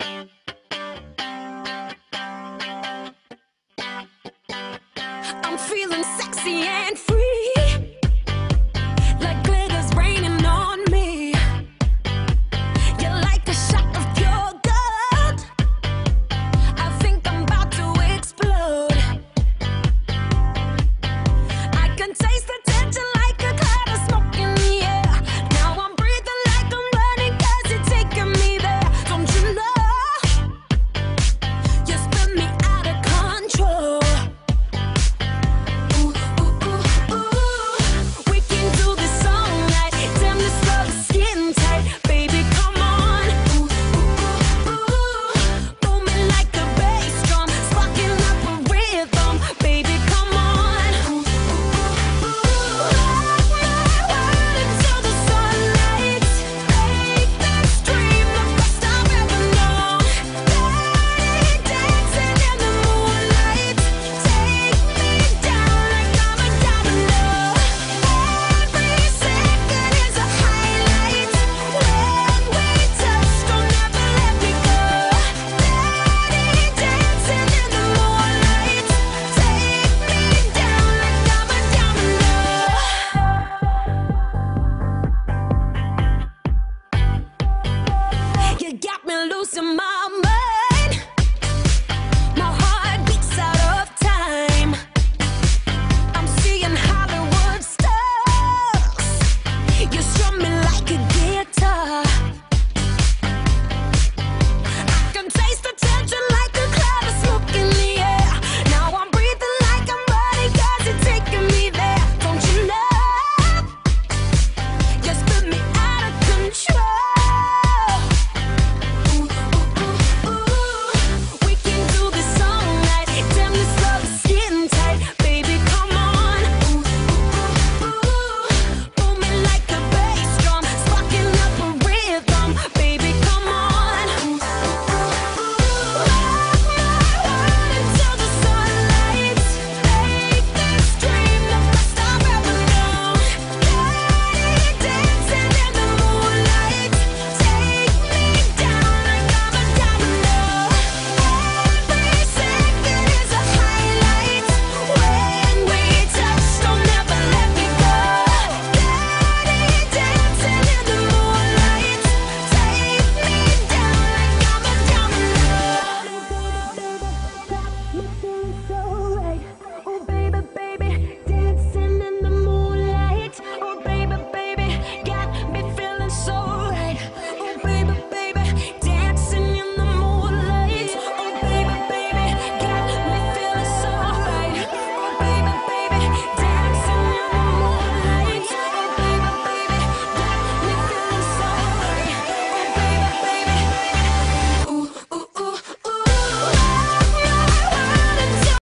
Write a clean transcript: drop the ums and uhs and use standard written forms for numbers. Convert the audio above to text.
I'm feeling sexy and free, like glitter's raining on me. You're like a shot of pure gold. I think I'm about to explode. I can taste the tension like a cloud of smoke in the air. Now I'm breathing like I'm running 'cause you're taking me there. Don't you know? You spin me out of control. You got me losing my